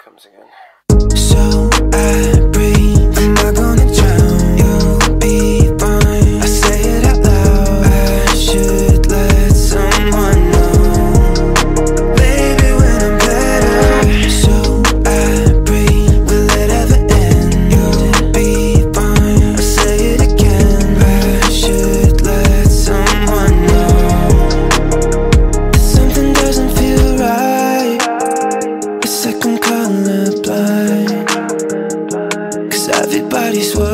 comes again. So I breathe, I'm not gonna drown. You'll be fine, I say it out loud. I should let someone know, baby, when I'm better. So I breathe, will it ever end? You'll be fine, I say it again. I should let someone know. If something doesn't feel right, it's like I'm colorblind, 'cause everybody's worried.